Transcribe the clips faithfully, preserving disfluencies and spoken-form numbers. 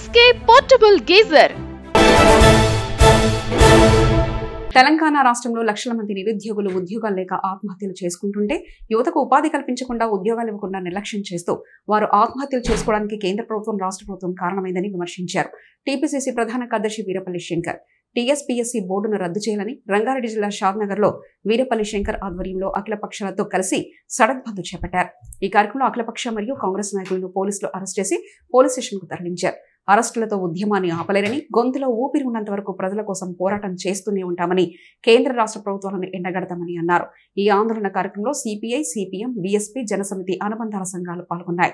SK portable geyser. Telangana రాష్ట్రంలో లక్షల మంది నిరుద్యోగులు ఉద్యోగాలు లేక ఆత్మహత్యలు చేసుకుంటుంటే యువతకు ఉపాధి కల్పించకుండా ఉద్యోగాలు ఇవ్వకుండా నిర్లక్ష్యం చేస్తూ వారు ఆత్మహత్యలు చేసుకోవడానికి కేంద్ర ప్రభుత్వం రాష్ట్ర ప్రభుత్వం కారణమైందని విమర్శించారు. టీపీసీసీ ప్రధాన కార్యదర్శి వీరపల్లి శంకర్ టీఎస్పీఎస్సీ బోర్డును రద్దు చేయాలని రంగారెడ్డి జిల్లా షాద్నగర్ లో వీరపల్లి శంకర్ ఆధ్వర్యంలో అఖిలపక్షాలతో కలిసి సడక్ బంద్ చేపట్టారు. ఈ కార్యక్రమంలో అఖిలపక్ష మరియు కాంగ్రెస్ నాయకులను పోలీసులు అరెస్ట్ చేసి పోలీస్ స్టేషన్ కు తరలించారు. అరెస్టులతో ఉద్యమాన్ని ఆపలేరని, గొంతులో ఊపిరి ఉన్నంత వరకు ప్రజల కోసం పోరాటం చేస్తూనే ఉంటామని, కేంద్ర రాష్ట్ర ప్రభుత్వాలను ఎండగడతామని అన్నారు. ఈ ఆందోళన కార్యక్రమంలో సిపిఐ, సిపిఎం, బీఎస్పీ, జనసమితి అనుబంధాల సంఘాలు పాల్గొన్నాయి.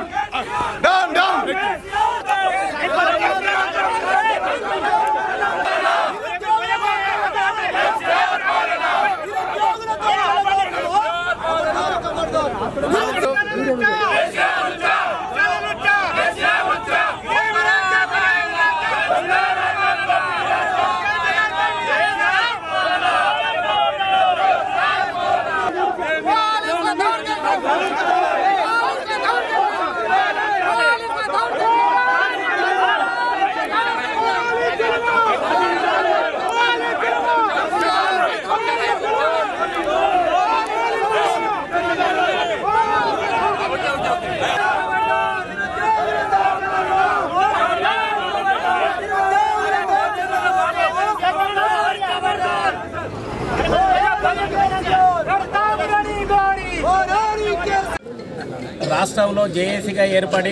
రాష్ట్రంలో జేఏసీగా ఏర్పడి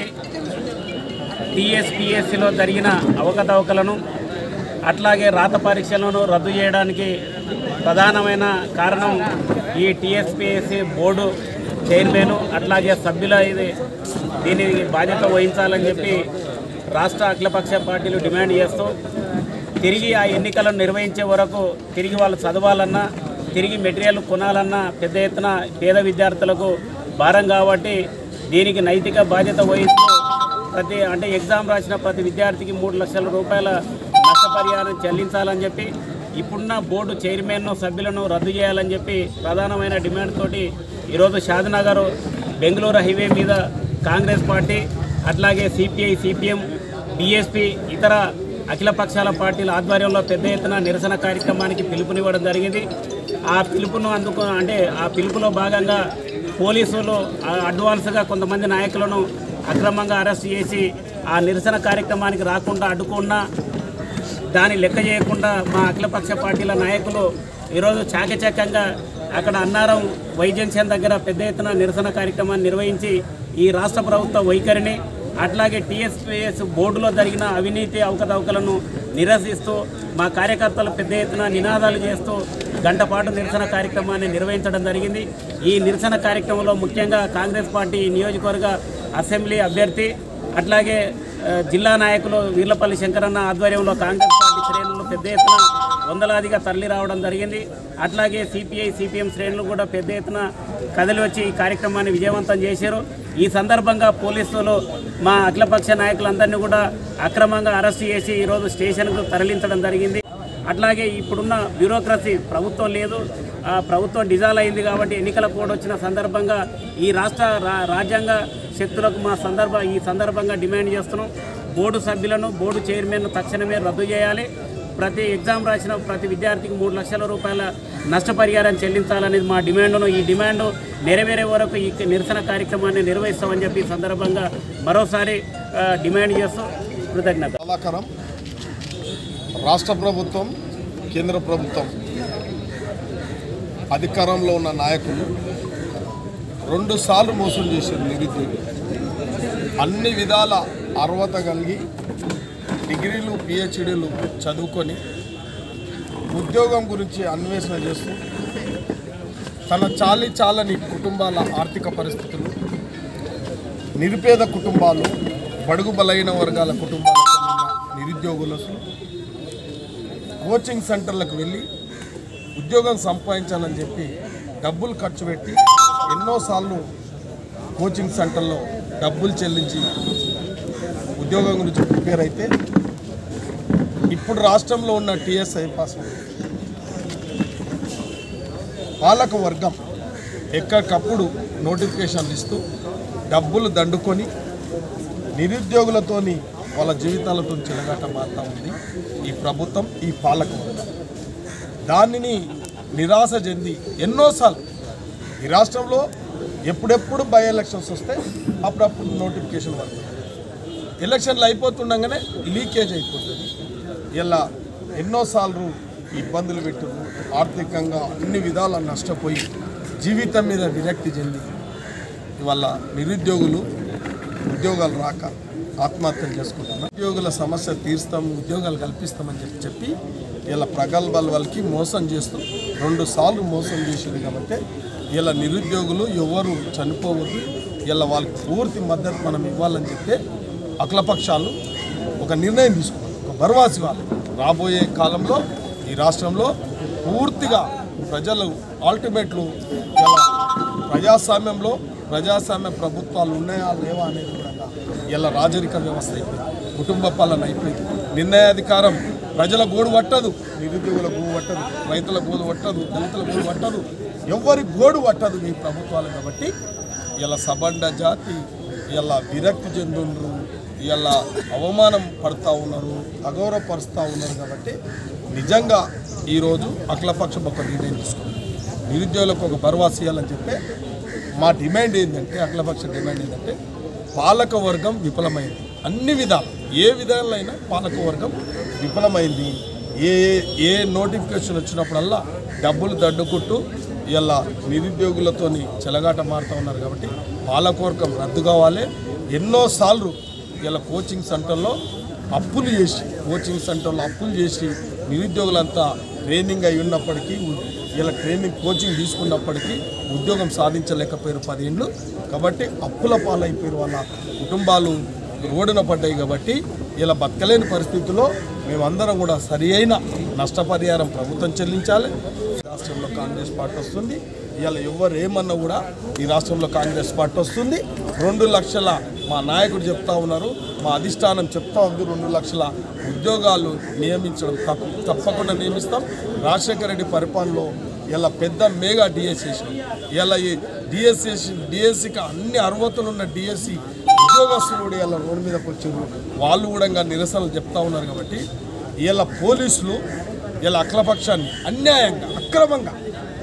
టీఎస్పీఎస్సీలో జరిగిన అవకతవకలను అట్లాగే రాత పరీక్షలను రద్దు చేయడానికి ప్రధానమైన కారణం ఈ టీఎస్పీఎస్సీ బోర్డు చైర్మన్ అట్లాగే సభ్యుల ఇది దీని బాధ్యత వహించాలని చెప్పి రాష్ట్ర అఖిలపక్ష పార్టీలు డిమాండ్ చేస్తూ తిరిగి ఆ ఎన్నికలను నిర్వహించే వరకు తిరిగి వాళ్ళు చదవాలన్నా, తిరిగి మెటీరియల్ కొనాలన్నా పెద్ద ఎత్తున పేద విద్యార్థులకు భారం కాబట్టి దీనికి నైతిక బాధ్యత వహిస్తూ ప్రతి అంటే ఎగ్జామ్ రాసిన ప్రతి విద్యార్థికి మూడు లక్షల రూపాయల నష్టపరిహారం చెల్లించాలని చెప్పి ఇప్పుడున్న బోర్డు చైర్మన్ సభ్యులను రద్దు చేయాలని చెప్పి ప్రధానమైన డిమాండ్ తోటి ఈరోజు షాద్నగర్ బెంగళూరు హైవే మీద కాంగ్రెస్ పార్టీ అట్లాగే సిపిఐ, సిపిఎం, బీఎస్పీ ఇతర అఖిలపక్షాల పార్టీల ఆధ్వర్యంలో పెద్ద ఎత్తున నిరసన కార్యక్రమానికి పిలుపునివ్వడం జరిగింది. ఆ పిలుపును అందుకు అంటే ఆ పిలుపులో భాగంగా పోలీసులు అడ్వాన్స్గా కొంతమంది నాయకులను అక్రమంగా అరెస్ట్ చేసి ఆ నిరసన కార్యక్రమానికి రాకుండా అడ్డుకున్నా దాన్ని లెక్క చేయకుండా మా అఖిలపక్ష పార్టీల నాయకులు ఈరోజు చాకచక్యంగా అక్కడ అన్నారం వై జంక్షన్ దగ్గర పెద్ద ఎత్తున నిరసన కార్యక్రమాన్ని నిర్వహించి ఈ రాష్ట్ర ప్రభుత్వ వైఖరిని అట్లాగే టీఎస్పీఎస్ బోర్డులో జరిగిన అవినీతి అవకతవకలను నిరసిస్తూ మా కార్యకర్తలు పెద్ద ఎత్తున నినాదాలు చేస్తూ గంట పాటు నిరసన కార్యక్రమాన్ని నిర్వహించడం జరిగింది. ఈ నిరసన కార్యక్రమంలో ముఖ్యంగా కాంగ్రెస్ పార్టీ నియోజకవర్గ అసెంబ్లీ అభ్యర్థి అట్లాగే జిల్లా నాయకులు వీర్లపల్లి శంకరన్న ఆధ్వర్యంలో కాంగ్రెస్ పార్టీ శ్రేణులు పెద్ద ఎత్తున వందలాదిగా తరలి రావడం జరిగింది. అట్లాగే సిపిఐ, సిపిఎం శ్రేణులు కూడా పెద్ద ఎత్తున కదిలి వచ్చి ఈ కార్యక్రమాన్ని విజయవంతం చేశారు. ఈ సందర్భంగా పోలీసులు మా అఖిలపక్ష నాయకులందరినీ కూడా అక్రమంగా అరెస్ట్ చేసి ఈరోజు స్టేషన్కు తరలించడం జరిగింది. అట్లాగే ఇప్పుడున్న బ్యూరోక్రసీ ప్రభుత్వం లేదు, ప్రభుత్వం డిజాల్వ్ అయింది కాబట్టి ఎన్నికల కోడ్ వచ్చిన సందర్భంగా ఈ రాష్ట్ర రాజ్యాంగ శక్తులకు మా సందర్భ ఈ సందర్భంగా డిమాండ్ చేస్తున్నాం. బోర్డు సభ్యులను, బోర్డు చైర్మన్ను తక్షణమే రద్దు చేయాలి. ప్రతి ఎగ్జామ్ రాసిన ప్రతి విద్యార్థికి మూడు లక్షల రూపాయల నష్టపరిహారం చెల్లించాలనేది మా డిమాండ్ను. ఈ డిమాండ్ నెరవేరే వరకు ఈ నిరసన కార్యక్రమాన్ని నిర్వహిస్తామని చెప్పి సందర్భంగా మరోసారి డిమాండ్ చేస్తూ కృతజ్ఞత. రాష్ట్ర ప్రభుత్వం, కేంద్ర ప్రభుత్వం అధికారంలో ఉన్న నాయకులు రెండు సార్లు మోసం చేశారు నిరుద్యోగులు. అన్ని విధాల అర్హత కలిగి డిగ్రీలు, పిహెచ్డీలు చదువుకొని ఉద్యోగం గురించి అన్వేషణ చేస్తూ తన చాలి చాలని కుటుంబాల ఆర్థిక పరిస్థితులు, నిరుపేద కుటుంబాలు, బడుగు బలైన వర్గాల కుటుంబాలకు చెందిన నిరుద్యోగులు కోచింగ్ సెంటర్లకు వెళ్ళి ఉద్యోగం సంపాదించాలని చెప్పి డబ్బులు ఖర్చు పెట్టి ఎన్నోసార్లు కోచింగ్ సెంటర్లో డబ్బులు చెల్లించి ఉద్యోగం గురించి ప్రిపేర్ అయితే ఇప్పుడు రాష్ట్రంలో ఉన్న టీఎస్ఐ పాస్ పాలక వర్గం ఎక్కడికప్పుడు నోటిఫికేషన్లు ఇస్తూ డబ్బులు దండుకొని నిరుద్యోగులతోని వాళ్ళ జీవితాలతో చెలగాట మారుతూ ఉంది ఈ ప్రభుత్వం, ఈ పాలక వర్గం. దానిని నిరాశ చెంది ఎన్నోసార్లు ఈ రాష్ట్రంలో ఎప్పుడెప్పుడు బై ఎలక్షన్స్ వస్తే అప్పుడప్పుడు నోటిఫికేషన్ పడుతుంది. ఎలక్షన్లు అయిపోతుండగానే లీకేజ్ అయిపోతుంది. ఇలా ఎన్నోసార్లు ఇబ్బందులు పెట్టుకు ఆర్థికంగా అన్ని విధాలా నష్టపోయి జీవితం మీద విరక్తి చెంది ఇవాళ నిరుద్యోగులు ఉద్యోగాలు రాక ఆత్మహత్యలు చేసుకుంటున్నారు. ఉద్యోగుల సమస్య తీరుస్తాం, ఉద్యోగాలు కల్పిస్తామని చెప్పి చెప్పి ఇలా ప్రగల్భాల వాళ్ళకి మోసం చేస్తూ రెండు సార్లు మోసం చేసింది. కాబట్టి ఇలా నిరుద్యోగులు ఎవరు చనిపోవద్దు, ఇలా వాళ్ళకి పూర్తి మద్దతు మనం ఇవ్వాలని చెప్తే అఖిలపక్షాలు ఒక నిర్ణయం తీసుకున్నారు. ఒక భరవాసి వాళ్ళు రాబోయే కాలంలో ఈ రాష్ట్రంలో పూర్తిగా ప్రజలు అల్టిమేట్లు ఇలా ప్రజాస్వామ్యంలో ప్రజాస్వామ్య ప్రభుత్వాలు ఉన్నాయా లేవా అనేది కూడా ఇలా రాజరిక వ్యవస్థ అయిపోయింది, కుటుంబ పాలన అయిపోయింది. నిర్ణయాధికారం ప్రజల గోడు పట్టదు, నిరుద్యోగుల గోడు పట్టదు, రైతుల గోడు పట్టదు, దళితుల గోడు పట్టదు, ఎవరి గోడు పట్టదు ఈ ప్రభుత్వాలు. కాబట్టి ఇలా సబండ జాతి ఇలా విరక్తి చెందుండ్రు, ఇలా అవమానం పడుతూ ఉన్నారు, అగౌరవపరుస్తూ ఉన్నారు. కాబట్టి నిజంగా ఈరోజు అఖిలపక్షం ఒక నిర్ణయం తీసుకున్నారు, నిరుద్యోగులకు ఒక భరోసా ఇవ్వాలని చెప్పి. మా డిమాండ్ ఏంటంటే, అఖిలపక్ష డిమాండ్ ఏంటంటే పాలక వర్గం విఫలమైంది అన్ని విధాలు, ఏ విధాలైనా పాలక వర్గం విఫలమైంది. ఏ ఏ నోటిఫికేషన్ వచ్చినప్పుడల్లా డబ్బులు దడ్డుకుంటూ ఇలా నిరుద్యోగులతో చెలగాట మారుతూ ఉన్నారు. కాబట్టి పాలకవర్గం రద్దు కావాలి. ఎన్నోసార్లు ఇలా కోచింగ్ సెంటర్లో అప్పులు చేసి కోచింగ్ సెంటర్లో అప్పులు చేసి నిరుద్యోగులంతా ట్రైనింగ్ అయి ఉన్నప్పటికీ ఇలా ట్రైనింగ్ కోచింగ్ తీసుకున్నప్పటికీ ఉద్యోగం సాధించలేకపోయారు పదేళ్ళు. కాబట్టి అప్పుల పాలైపోయారు, వాళ్ళ కుటుంబాలు రోడ్డున పడ్డాయి. కాబట్టి ఇలా బతకలేని పరిస్థితుల్లో మేమందరం కూడా సరి అయిన నష్టపరిహారం ప్రభుత్వం చెల్లించాలి. రాష్ట్రంలో కాంగ్రెస్ పార్టీ వస్తుంది, ఇవాళ ఎవరు ఏమన్నా కూడా ఈ రాష్ట్రంలో కాంగ్రెస్ పార్టీ వస్తుంది. రెండు లక్షల మా నాయకుడు చెప్తా ఉన్నారు, మా అధిష్టానం చెప్తా ఉంది, రెండు లక్షల ఉద్యోగాలు నియమించడం తప్పకుండా నియమిస్తాం. రాజశేఖర రెడ్డి పరిపాలనలో ఇలా పెద్ద మేగా డిఎస్సి ఇలా ఈ డిఎస్సి డిఎస్సికి అన్ని అర్హతలు ఉన్న డిఎస్సి ఉద్యోగస్తులు కూడా ఇలా రోడ్డు మీదకి వచ్చారు, వాళ్ళు కూడా నిరసనలు చెప్తా ఉన్నారు. కాబట్టి ఇలా పోలీసులు ఇలా అఖిలపక్షాన్ని అన్యాయంగా అక్రమంగా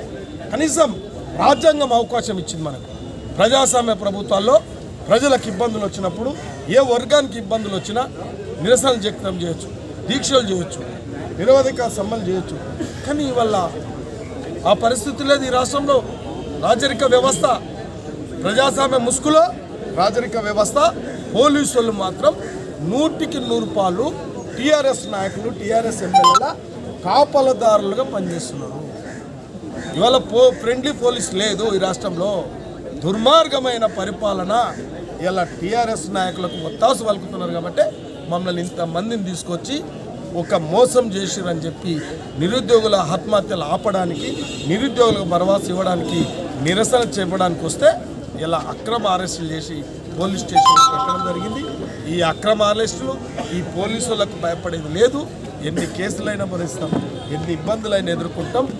కనీసం రాజ్యాంగం అవకాశం ఇచ్చింది మనకు. ప్రజాస్వామ్య ప్రభుత్వాల్లో ప్రజలకు ఇబ్బందులు వచ్చినప్పుడు ఏ వర్గానికి ఇబ్బందులు వచ్చినా నిరసనలు వ్యక్తం చేయొచ్చు, దీక్షలు చేయొచ్చు, నిరవధిక సమ్మెలు చేయొచ్చు. కానీ ఇవల్ల ఆ పరిస్థితి లేదు ఈ రాష్ట్రంలో. రాజరిక వ్యవస్థ, ప్రజాస్వామ్య ముసుగులో రాజరిక వ్యవస్థ, పోలీసులు మాత్రం నూటికి నూరు పాలు టీఆర్ఎస్ నాయకులు టీఆర్ఎస్ ఎమ్మెల్యేల కాపలదారులుగా పనిచేస్తున్నారు. ఇవాళ పో ఫ్రెండ్లీ పోలీస్ లేదు ఈ రాష్ట్రంలో. దుర్మార్గమైన పరిపాలన ఇలా టీఆర్ఎస్ నాయకులకు ఒత్తాసు పలుకుతున్నారు. కాబట్టి మమ్మల్ని ఇంతమందిని తీసుకొచ్చి ఒక మోసం చేసిరని చెప్పి నిరుద్యోగుల ఆత్మహత్యలు ఆపడానికి, నిరుద్యోగులకు భరోసా ఇవ్వడానికి, నిరసన చెప్పడానికి వస్తే ఇలా అక్రమ అరెస్టులు చేసి పోలీస్ స్టేషన్లో పెట్టడం జరిగింది. ఈ అక్రమ అరెస్టులు ఈ పోలీసులకు భయపడేది లేదు. ఎన్ని కేసులైనా భరిస్తాం, ఎన్ని ఇబ్బందులైనా ఎదుర్కొంటాం.